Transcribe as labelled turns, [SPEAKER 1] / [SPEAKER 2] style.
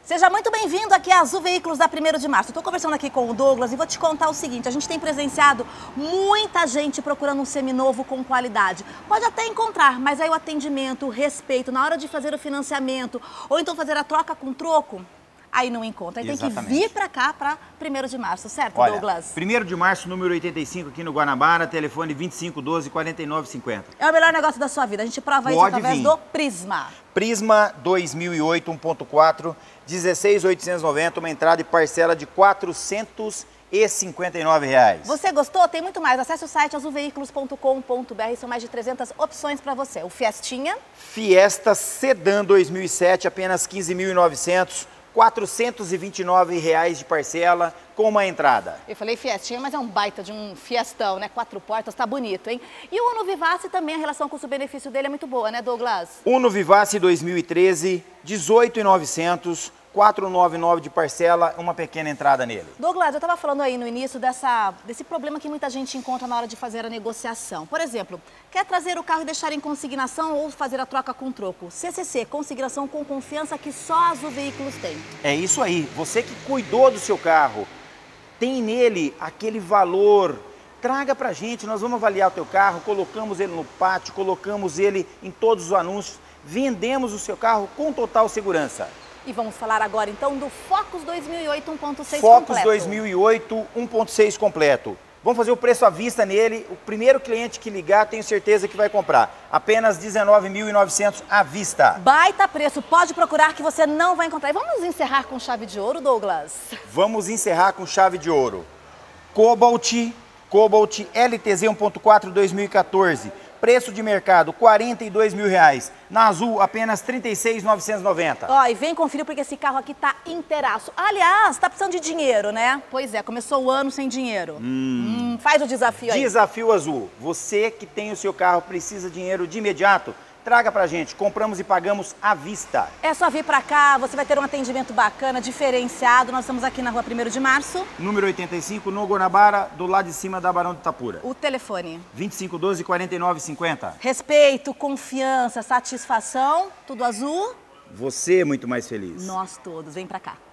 [SPEAKER 1] Seja muito bem-vindo aqui a Azul Veículos da 1º de março. Estou conversando aqui com o Douglas e vou te contar o seguinte, a gente tem presenciado muita gente procurando um seminovo com qualidade. Pode até encontrar, mas aí o atendimento, o respeito, na hora de fazer o financiamento ou então fazer a troca com troco, aí não encontra. Aí tem que vir para cá, para 1º de março, certo,
[SPEAKER 2] Olha,
[SPEAKER 1] Douglas?
[SPEAKER 2] 1º de março, número 85, aqui no Guanabara, telefone 2512-4950.
[SPEAKER 1] É o melhor negócio da sua vida. A gente prova isso através do Prisma.
[SPEAKER 2] Prisma 2008 1.4, 16.890, uma entrada e parcela de R$ 459.
[SPEAKER 1] Você gostou? Tem muito mais. Acesse o site azulveículos.com.br, são mais de 300 opções para você. O Fiestinha?
[SPEAKER 2] Fiesta Sedan 2007, apenas 15.900, R$ 429 de parcela, com uma entrada.
[SPEAKER 1] Eu falei Fiestinha, mas é um baita de um fiestão, né? 4 portas, tá bonito, hein? E o Uno Vivace também, a relação custo-benefício dele é muito boa, né, Douglas?
[SPEAKER 2] Uno Vivace 2013, 18.900, 499 de parcela, uma pequena entrada nele.
[SPEAKER 1] Douglas, eu estava falando aí no início desse problema que muita gente encontra na hora de fazer a negociação. Por exemplo, quer trazer o carro e deixar em consignação ou fazer a troca com troco? CCC, consignação com confiança que só a Azul Veículos tem.
[SPEAKER 2] É isso aí, você que cuidou do seu carro, tem nele aquele valor, traga pra gente, nós vamos avaliar o teu carro, colocamos ele no pátio, colocamos ele em todos os anúncios, vendemos o seu carro com total segurança.
[SPEAKER 1] E vamos falar agora então do Focus 2008 1.6 completo.
[SPEAKER 2] Focus 2008 1.6 completo. Vamos fazer o preço à vista nele. O primeiro cliente que ligar, tenho certeza que vai comprar. Apenas R$ 19.900 à vista.
[SPEAKER 1] Baita preço, pode procurar que você não vai encontrar. E vamos encerrar com chave de ouro, Douglas?
[SPEAKER 2] Vamos encerrar com chave de ouro. Cobalt LTZ 1.4 2014. Preço de mercado, R$ 42 mil. Na Azul, apenas R$ 36.990.
[SPEAKER 1] Ó, e vem conferir porque esse carro aqui tá inteiraço. Aliás, tá precisando de dinheiro, né? Pois é, começou o ano sem dinheiro. Faz o desafio aí.
[SPEAKER 2] Desafio Azul. Você que tem o seu carro, precisa de dinheiro de imediato, traga pra gente, compramos e pagamos à vista.
[SPEAKER 1] É só vir pra cá, você vai ter um atendimento bacana, diferenciado. Nós estamos aqui na rua 1º de março.
[SPEAKER 2] Número 85, no Guanabara, do lado de cima da Barão de Itapura.
[SPEAKER 1] O telefone?
[SPEAKER 2] 2512-4950.
[SPEAKER 1] Respeito, confiança, satisfação, tudo azul.
[SPEAKER 2] Você é muito mais feliz.
[SPEAKER 1] Nós todos, vem pra cá.